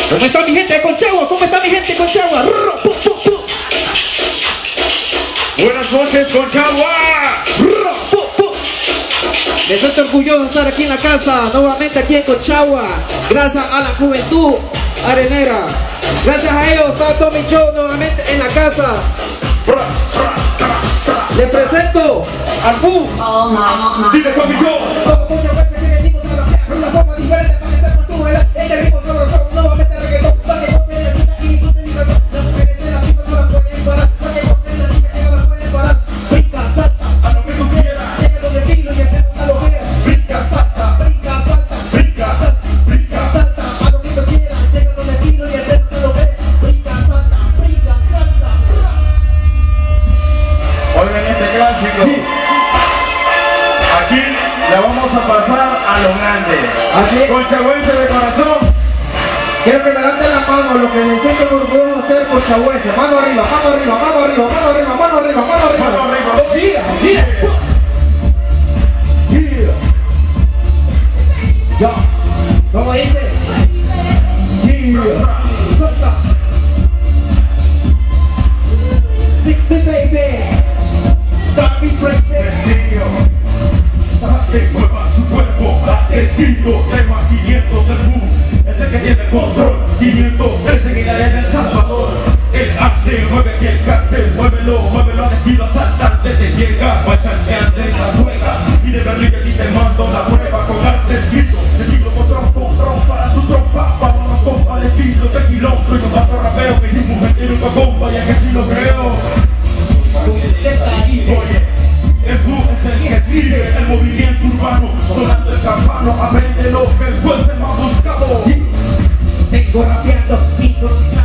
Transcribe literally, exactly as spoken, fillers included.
¿Cómo está mi gente de Conchagua? ¿Cómo está mi gente de Conchagua? Buenas noches, Conchagua. Me siento orgulloso de estar aquí en la casa, nuevamente aquí en Conchagua, gracias a la juventud arenera. Gracias a ellos está todo mi show nuevamente en la casa. Les presento al Fu. Dile conmigo. Muchas veces que venimos a la playa, pero una forma diferente para que sepas tú bailar. Este ritmo solo son nuevamente reggaetón, para que goce la chica y disfruten mi razón. Las mujeres en la pista no las pueden parar, para que goce la chica y no las pueden parar. Brinca, salta, A lo que tú quieras. llega donde vino y el tema a lo veas. Brinca, salta. Brinca, salta, Brinca, brinca. salta, a lo que tú quieras. Llega donde vino y el tema a lo veas. Brinca, salta, brinca, salta. Oigan este clásico. Aquí la vamos a pasar a lo grande. Así es. Conchagüense de corazón. Quiero que levanten la mano, lo que se sienten orgullosos de ser conchagüenses. Mano arriba, mano arriba, mano arriba, mano arriba, mano arriba, mano arriba. Mano arriba. Gira, gira. Yeah. Ya. ¿Cómo dice? Yeah. Suelta. sixty baby. Darby present. Sencillo. Que mueva su cuerpo. Escrito tema quinientos el boom. Ese que tiene control. quinientos el seguidor en El Salvador. El arte mueve y el cartel. Muévelo, muévelo al estilo asaltante. Te llega, guachanteante la juega. Y de Berlín aquí te mando la prueba con arte escrito. Estilo con trompo, trompa para tu trompa. Vámonos compa al estilo de quilón. Soy un vato rapeo que ni mujer tiene una compa. Ya que sí lo creo. Oye, el flujo es el que escribe el movimiento urbano. Sonando el campano, aprende lo que el juez se me ha buscado. Vengo rapeando, improvisando.